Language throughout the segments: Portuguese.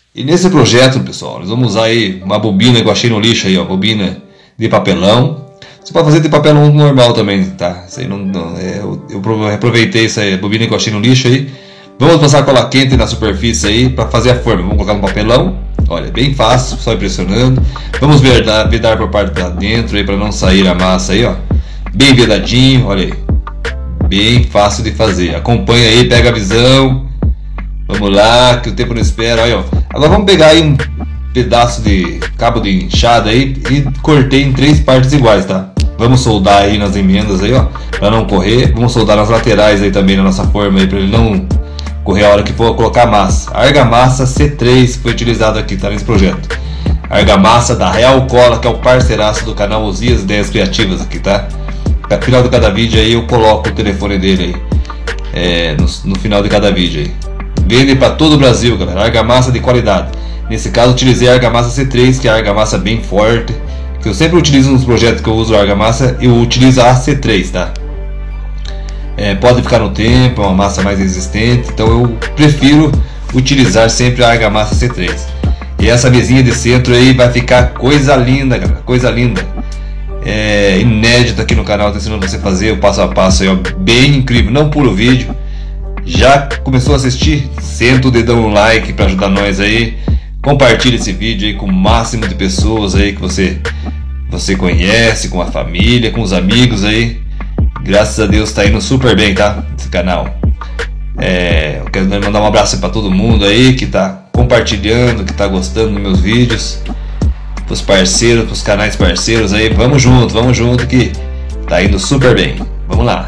E nesse projeto, pessoal, nós vamos usar aí uma bobina que eu achei no lixo aí, ó, bobina de papelão. Você pode fazer de papelão normal também, tá? Isso aí eu aproveitei essa bobina que eu achei no lixo aí. Vamos passar cola quente na superfície aí para fazer a forma. Vamos colocar no papelão. Olha, bem fácil, só pressionando. Vamos vedar por parte de dentro aí para não sair a massa aí, ó. Bem vedadinho, olha aí. Bem fácil de fazer. Acompanha aí, pega a visão. Vamos lá, que o tempo não espera. Olha, ó. Agora vamos pegar aí um pedaço de cabo de enxada aí e cortei em 3 partes iguais, tá? Vamos soldar aí nas emendas aí, ó, para não correr. Vamos soldar nas laterais aí também na nossa forma aí para ele não correr a hora que for colocar a massa. A argamassa C3 foi utilizado aqui, tá, nesse projeto. A argamassa da Real Cola, que é o parceiraço do canal Osias Ideias Criativas aqui, tá? No final de cada vídeo aí eu coloco o telefone dele aí, no final de cada vídeo aí. Vende para todo o Brasil, galera. Argamassa de qualidade. Nesse caso utilizei a argamassa C3, que é a argamassa bem forte, que eu sempre utilizo nos projetos que eu uso a argamassa, eu utilizo a C3, tá? Pode ficar no tempo, é uma massa mais resistente, então eu prefiro utilizar sempre a argamassa C3. E essa mesinha de centro aí vai ficar coisa linda, galera, coisa linda. Inédito aqui no canal, tô ensinando você a fazer o passo a passo aí, ó, bem incrível. Não pula o vídeo. Já começou a assistir? Senta o dedão no like para ajudar nós aí. Compartilhe esse vídeo aí com o máximo de pessoas aí que você conhece, com a família, com os amigos aí. Graças a Deus tá indo super bem, tá? Esse canal. Eu quero mandar um abraço para todo mundo aí que tá compartilhando, que tá gostando dos meus vídeos. Pros parceiros, pros canais parceiros aí. Vamos junto que tá indo super bem. Vamos lá.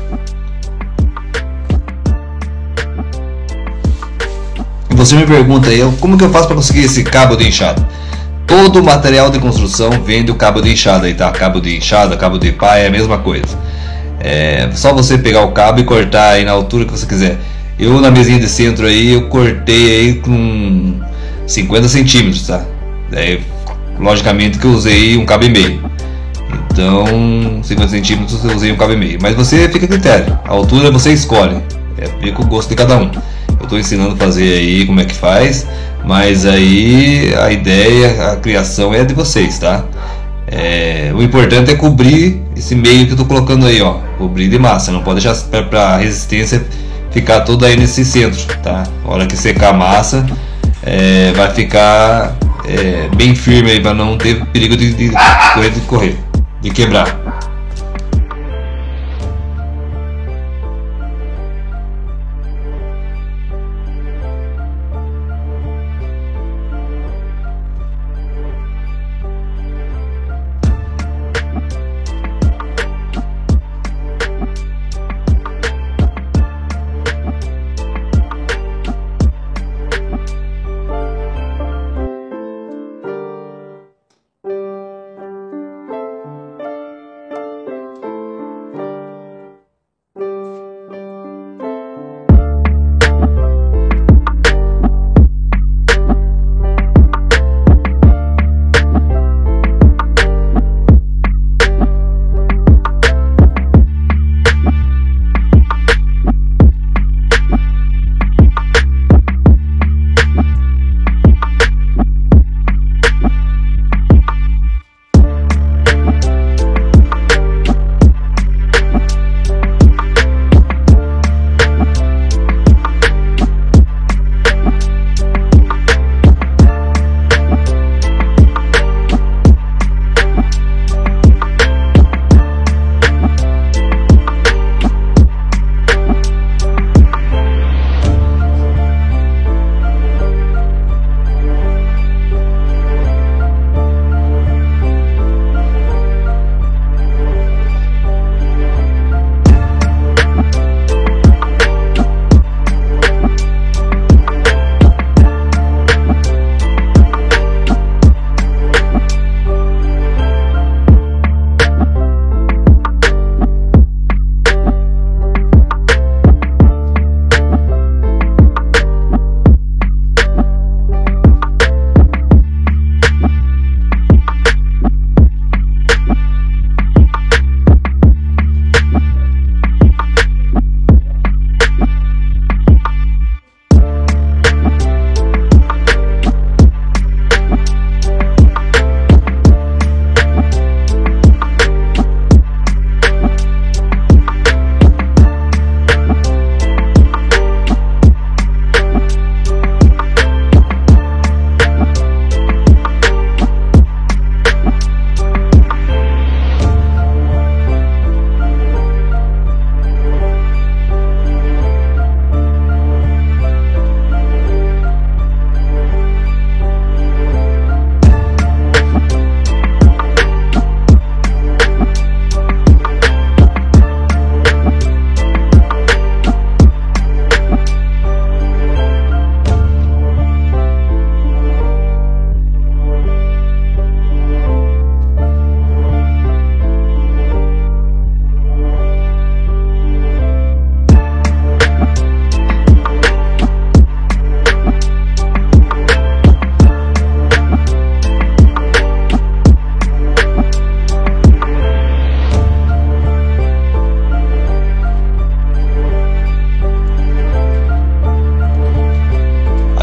Você me pergunta aí, como que eu faço para conseguir esse cabo de enxada? Todo material de construção vende o cabo de enxada aí, tá? Cabo de enxada, cabo de pá, é a mesma coisa. Só você pegar o cabo e cortar aí na altura que você quiser. Eu na mesinha de centro aí, eu cortei aí com 50 centímetros, tá? Logicamente que eu usei um cabo e meio. Então, 50 centímetros eu usei um cabo e meio. Mas você fica a critério, a altura você escolhe. Fica o gosto de cada um. Eu estou ensinando a fazer aí como é que faz, mas aí a ideia, a criação é de vocês, tá? O importante é cobrir esse meio que eu estou colocando aí, ó, cobrir de massa. Não pode deixar para a resistência ficar toda aí nesse centro, tá? Na hora que secar a massa, vai ficar bem firme aí para não ter perigo de quebrar.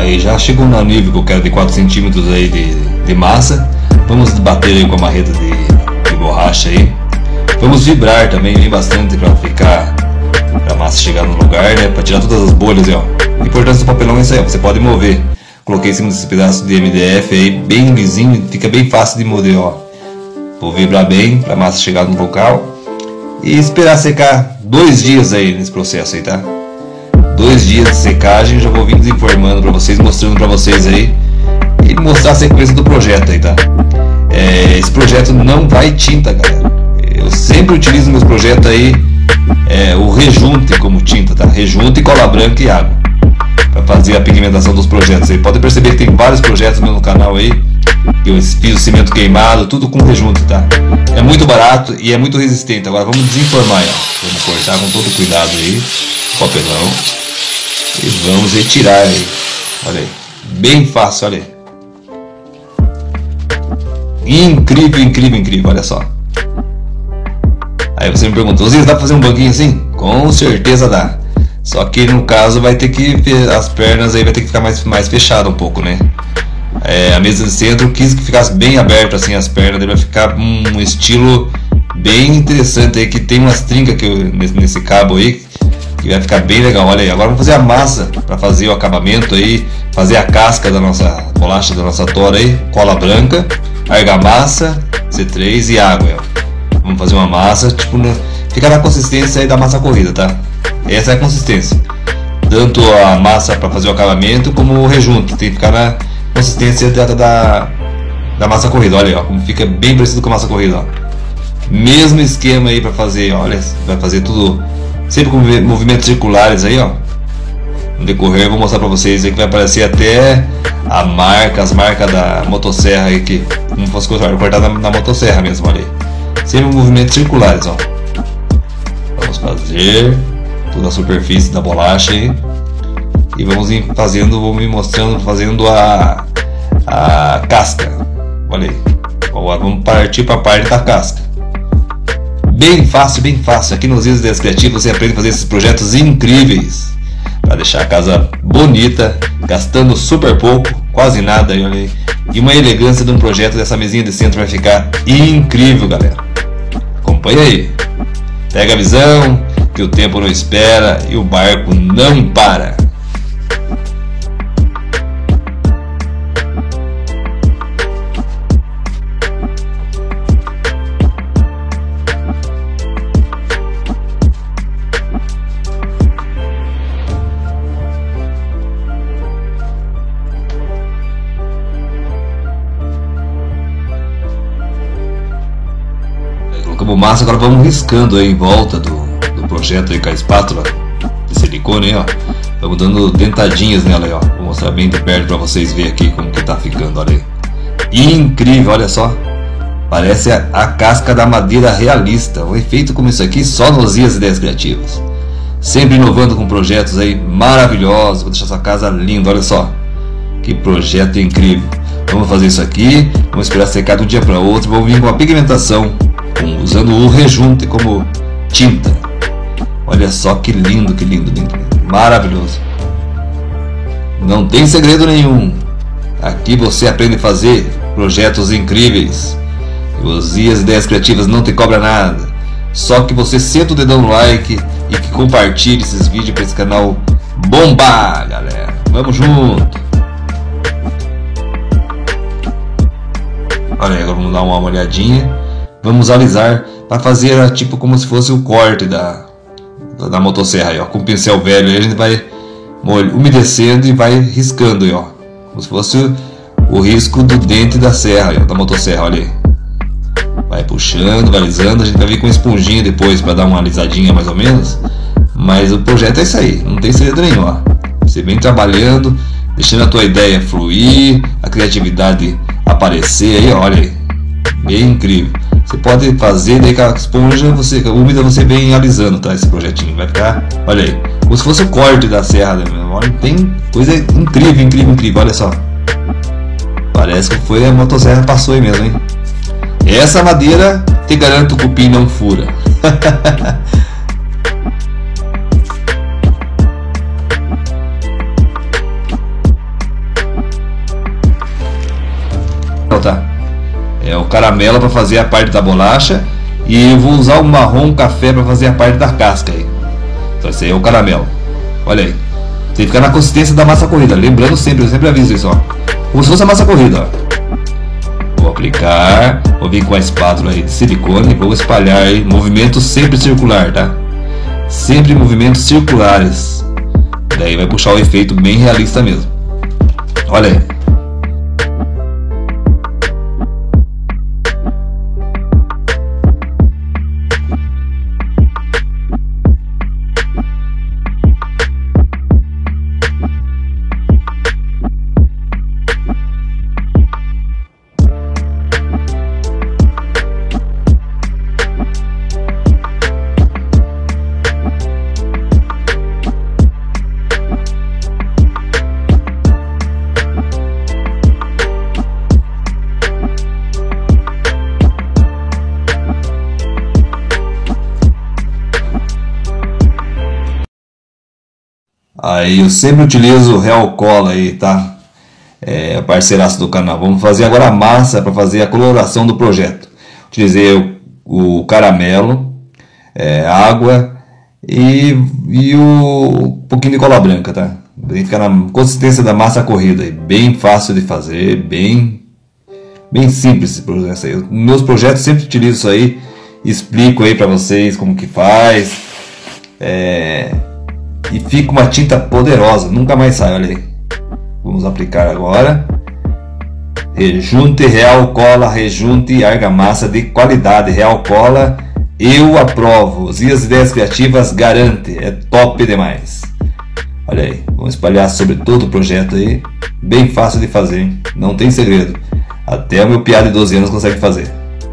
Aí já chegou no nível que eu quero de 4 centímetros aí de massa. Vamos bater aí com a marreta de borracha aí. Vamos vibrar também bem bastante para ficar, pra massa chegar no lugar, né? Para tirar todas as bolhas aí, ó. A importância do papelão é isso aí, ó. Você pode mover. Coloquei em cima desse pedaço de MDF aí, bem lisinho, fica bem fácil de mover, ó. Vou vibrar bem para a massa chegar no local e esperar secar 2 dias aí nesse processo aí, tá? 2 dias de secagem, já vou vir informando para vocês, mostrando para vocês aí e mostrar a sequência do projeto aí, tá? Esse projeto não vai tinta, galera. Eu sempre utilizo meus projetos aí o rejunte como tinta, tá? Rejunte, cola branca e água para fazer a pigmentação dos projetos. Você pode perceber que tem vários projetos no meu canal aí. Eu fiz o cimento queimado, tudo com rejunte, tá? É muito barato e é muito resistente. Agora vamos desenformar, ó. Vamos cortar com todo cuidado aí o papelão e vamos retirar aí. Olha aí, bem fácil, olha aí. Incrível, incrível, incrível, olha só. Aí você me perguntou, Zias, dá pra fazer um banquinho assim? Com certeza dá. Só que no caso vai ter que, as pernas aí vai ter que ficar mais fechada um pouco, né? A mesa de centro eu quis que ficasse bem aberto assim as pernas, daí vai ficar um estilo bem interessante aí, que tem umas trincas nesse cabo aí, que vai ficar bem legal. Olha aí, agora vamos fazer a massa para fazer o acabamento aí, fazer a casca da nossa bolacha, da nossa tora aí, cola branca, argamassa, C3 e água, ó. Vamos fazer uma massa, tipo, fica na consistência aí da massa corrida, tá? Essa é a consistência. Tanto a massa para fazer o acabamento como o rejunte, tem que ficar na consistência da massa corrida. Olha aí, ó, como fica bem parecido com a massa corrida, ó. Mesmo esquema aí para fazer, olha, vai fazer tudo sempre com movimentos circulares aí, ó. No decorrer eu vou mostrar para vocês aí que vai aparecer até as marcas da motosserra aí, que como fosse cortada na motosserra mesmo, olha aí. Sempre movimentos circulares, ó. Vamos fazer toda a superfície da bolacha aí. E vamos ir fazendo, vou me mostrando, fazendo a casca. Olha aí. Agora vamos partir para a parte da casca. Bem fácil, bem fácil. Aqui nos Zias Ideias Criativas você aprende a fazer esses projetos incríveis para deixar a casa bonita, gastando super pouco, quase nada. Olha aí. E uma elegância de um projeto dessa mesinha de centro vai ficar incrível, galera. Acompanha aí. Pega a visão, que o tempo não espera e o barco não para. Colocamos massa, agora vamos riscando aí em volta do projeto aí com a espátula de silicone aí, ó. Vamos dando dentadinhas nela aí, ó. Vou mostrar bem de perto para vocês verem aqui como que tá ficando, olha aí. Incrível, olha só. Parece a casca da madeira realista. Um efeito como isso aqui só nos Zias Ideias Criativas. Sempre inovando com projetos aí maravilhosos. Vou deixar sua casa linda, olha só. Que projeto incrível. Vamos fazer isso aqui. Vamos esperar secar de um dia para outro. Vamos vir com a pigmentação, usando o rejunte como tinta. Olha só que lindo, que lindo, lindo, lindo. Maravilhoso. Não tem segredo nenhum. Aqui você aprende a fazer projetos incríveis. Os Zias Ideias Criativas não te cobra nada. Só que você senta o dedão no like e que compartilhe esses vídeos para esse canal bombar, galera. Vamos junto. Olha aí, agora vamos dar uma olhadinha. Vamos alisar para fazer tipo como se fosse o corte da motosserra aí, ó. Com o pincel velho aí a gente vai umedecendo e vai riscando aí, ó. Como se fosse o risco do dente da serra aí, ó, da motosserra, olha aí. Vai puxando, vai alisando, a gente vai vir com esponjinha depois para dar uma alisadinha mais ou menos. Mas o projeto é isso aí, não tem segredo nenhum, ó. Você vem trabalhando, deixando a tua ideia fluir, a criatividade aparecer aí, olha aí. Bem incrível. Você pode fazer, daí com a esponja úmida você vem alisando, tá? Esse projetinho vai ficar, olha aí, como se fosse o corte da serra, né? Olha, tem coisa incrível, incrível, incrível, olha só. Parece que foi a motosserra passou aí mesmo, hein? Essa madeira, te garanto, o cupim não fura. caramelo para fazer a parte da bolacha e eu vou usar o marrom café para fazer a parte da casca aí. Então esse aí é o caramelo. Olha aí. Tem que ficar na consistência da massa corrida. Lembrando sempre, eu sempre aviso isso, ó. Como se fosse a massa corrida, ó. Vou aplicar, vou vir com a espátula aí de silicone e vou espalhar aí, movimento sempre circular, tá? Sempre movimentos circulares. Daí vai puxar o efeito bem realista mesmo. Olha aí. Aí eu sempre utilizo o Real Cola aí, tá? É parceiraço do canal. Vamos fazer agora a massa para fazer a coloração do projeto. Utilizei o caramelo, água e um pouquinho de cola branca, tá? Fica na consistência da massa corrida aí, bem fácil de fazer, bem simples esse projeto aí. Meus projetos sempre utilizo isso aí, explico aí para vocês como que faz. E fica uma tinta poderosa, nunca mais sai, olha aí. Vamos aplicar agora. Rejunte Real Cola, rejunte argamassa de qualidade. Real Cola, eu aprovo. As ideias criativas garante, é top demais. Olha aí, vamos espalhar sobre todo o projeto aí. Bem fácil de fazer, hein? Não tem segredo. Até o meu piá de 12 anos consegue fazer.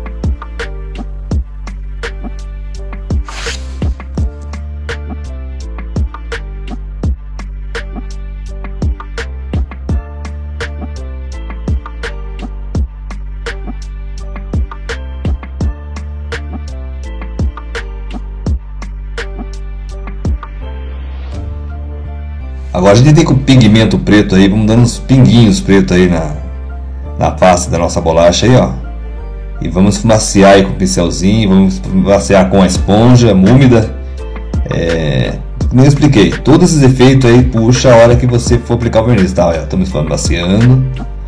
Agora a gente tem com o pigmento preto aí, vamos dando uns pinguinhos pretos aí na face da nossa bolacha aí, ó. E vamos esfumaciar aí com o pincelzinho, vamos esfumaciar com a esponja úmida. Como eu expliquei, todos esses efeitos aí puxa a hora que você for aplicar o verniz, tá? Estamos esfumaciando.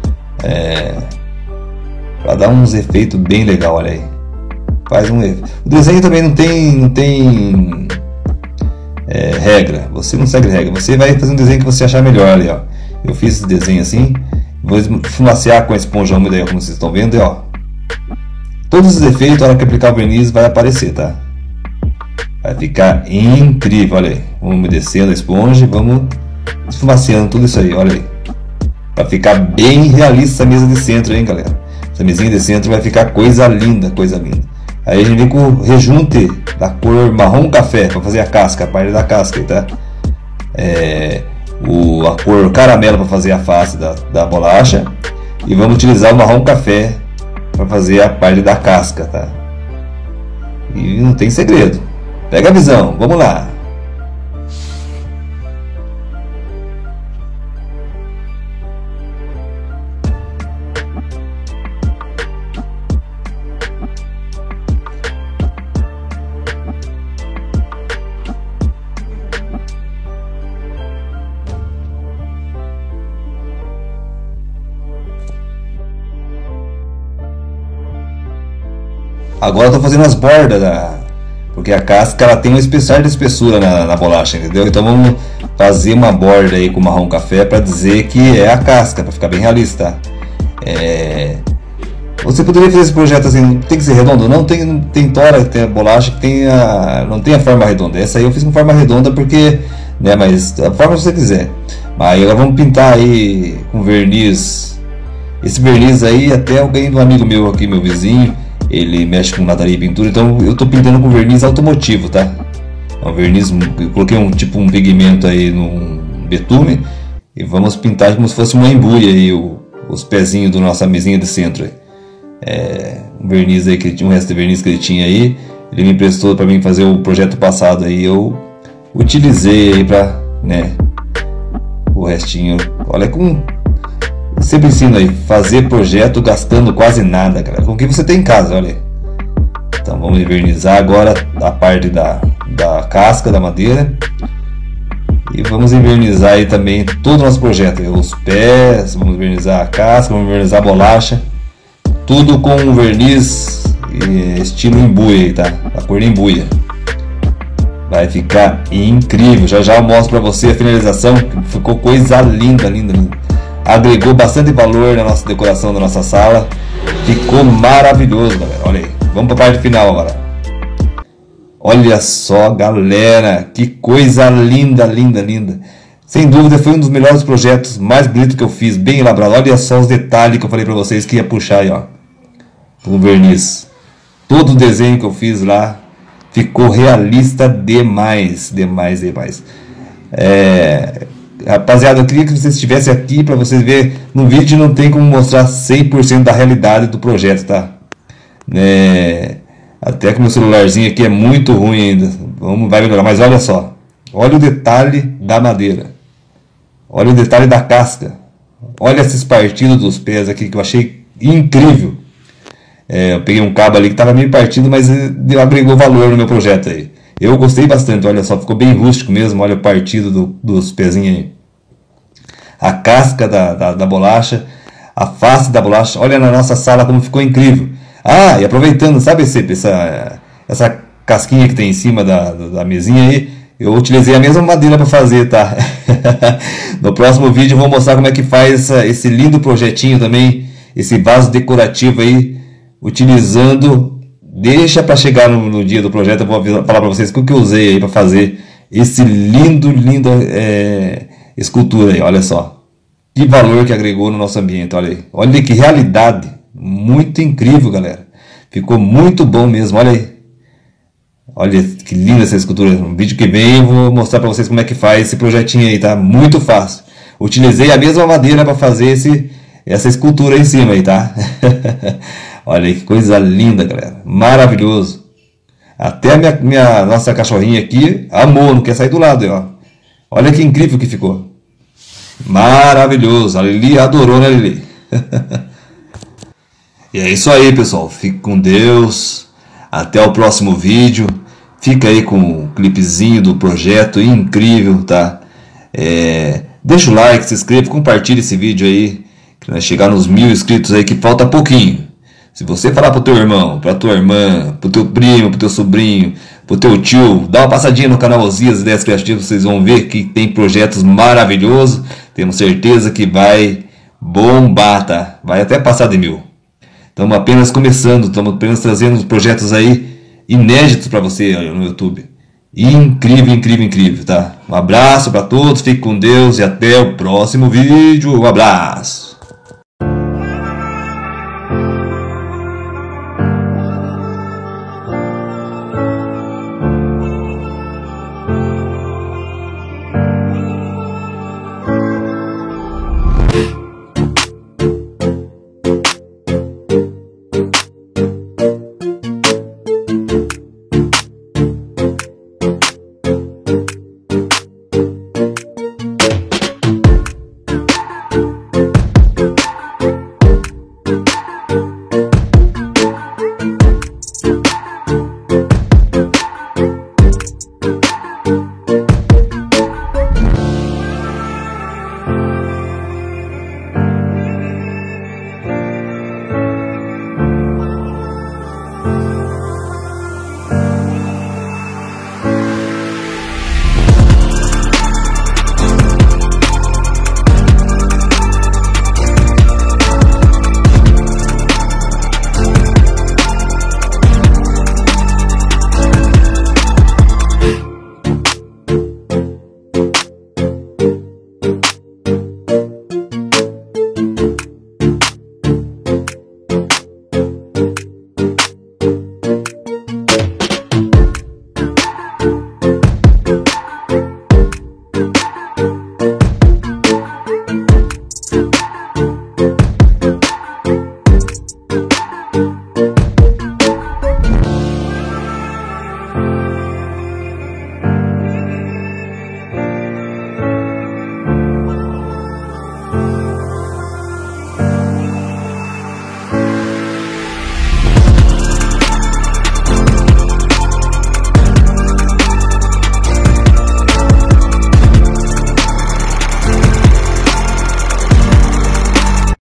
Para dar uns efeitos bem legal, olha aí. Faz um efeito. O desenho também não tem regra, você não segue regra, você vai fazer um desenho que você achar melhor ali, ó. Eu fiz esse desenho assim, vou esfumaciar com a esponja úmida aí, como vocês estão vendo, ó. Todos os efeitos, na hora que aplicar o verniz, vai aparecer, tá? Vai ficar incrível, olha aí. Vamos umedecendo a esponja e vamos esfumaciando tudo isso aí, olha aí. Vai ficar bem realista essa mesa de centro, hein, galera? Essa mesinha de centro vai ficar coisa linda, coisa linda. Aí a gente vem com o rejunte da cor marrom café para fazer a casca, a parte da casca, tá? A cor caramelo para fazer a face da bolacha. E vamos utilizar o marrom café para fazer a parte da casca, tá? E não tem segredo. Pega a visão, vamos lá. Agora eu tô fazendo as bordas porque a casca ela tem um espessar de espessura na bolacha, entendeu? Então vamos fazer uma borda aí com marrom café para dizer que é a casca, para ficar bem realista. Você poderia fazer esse projeto assim, não tem que ser redondo, não tem tora, tem a bolacha que não tem a forma redonda. Essa aí eu fiz com forma redonda porque, né, mas a forma que você quiser. Mas agora vamos pintar aí com verniz. Esse verniz aí até eu ganhei de um amigo meu aqui, meu vizinho. Ele mexe com lataria e pintura, então eu estou pintando com verniz automotivo, tá? É um verniz, eu coloquei um pigmento aí no betume e vamos pintar como se fosse uma embuia aí, os pezinhos da nossa mesinha de centro. Um verniz aí que ele tinha, um resto de verniz que ele tinha aí, ele me emprestou para mim fazer o projeto passado aí, eu utilizei aí para, né, o restinho. Olha com Sempre ensino aí, fazer projeto gastando quase nada, galera, com o que você tem em casa, olha aí. Então vamos envernizar agora a parte da casca da madeira. E vamos envernizar aí também todo o nosso projeto, os pés, vamos envernizar a casca, vamos envernizar a bolacha. Tudo com um verniz estilo embuia, tá? A cor de embuia. Vai ficar incrível. Já já eu mostro pra você a finalização. Ficou coisa linda, linda, linda. Agregou bastante valor na nossa decoração da nossa sala. Ficou maravilhoso, galera. Olha aí. Vamos pra parte final agora. Olha só, galera. Que coisa linda, linda, linda. Sem dúvida foi um dos melhores projetos, mais bonito que eu fiz. Bem elaborado. Olha só os detalhes que eu falei pra vocês que ia puxar aí, ó. Com verniz. Todo o desenho que eu fiz lá ficou realista demais, demais, demais. Rapaziada, eu queria que vocês estivessem aqui para vocês verem. No vídeo não tem como mostrar 100% da realidade do projeto, tá? Até que meu celularzinho aqui é muito ruim ainda. Vai melhorar, mas olha só. Olha o detalhe da madeira. Olha o detalhe da casca. Olha esses partidos dos pés aqui que eu achei incrível. Eu peguei um cabo ali que estava meio partido, mas agregou valor no meu projeto aí. Eu gostei bastante, olha só, ficou bem rústico mesmo. Olha o partido dos pezinhos aí. A casca da bolacha, a face da bolacha. Olha na nossa sala como ficou incrível. Ah, e aproveitando, sabe essa casquinha que tem em cima da mesinha aí? Eu utilizei a mesma madeira para fazer, tá? No próximo vídeo eu vou mostrar como é que faz esse lindo projetinho também. Esse vaso decorativo aí. Utilizando, deixa para chegar no dia do projeto, eu vou falar para vocês o que eu usei aí para fazer esse linda escultura aí, olha só. Que valor que agregou no nosso ambiente, olha aí. Olha que realidade, muito incrível, galera. Ficou muito bom mesmo, olha aí. Olha que linda essa escultura. No vídeo que vem eu vou mostrar para vocês como é que faz esse projetinho aí, tá? Muito fácil. Utilizei a mesma madeira para fazer essa escultura aí em cima aí, tá? Olha aí que coisa linda, galera. Maravilhoso. Até a nossa cachorrinha aqui amou, não quer sair do lado, ó. Olha que incrível que ficou. Maravilhoso. A Lili adorou, né, Lili? E é isso aí, pessoal. Fique com Deus. Até o próximo vídeo. Fica aí com o clipezinho do projeto incrível, tá? Deixa o like, se inscreva, compartilha esse vídeo aí. Que nós chegar nos 1000 inscritos aí, que falta pouquinho. Se você falar pro teu irmão, pra tua irmã, pro teu primo, pro teu sobrinho, pro teu tio, dá uma passadinha no canal Osias Ideias Criativas, vocês vão ver que tem projetos maravilhosos. Temos certeza que vai bombar, tá? Vai até passar de 1000. Estamos apenas começando, estamos apenas trazendo projetos aí inéditos para você aí no YouTube. Incrível, incrível, incrível, tá? Um abraço para todos, fique com Deus e até o próximo vídeo. Um abraço!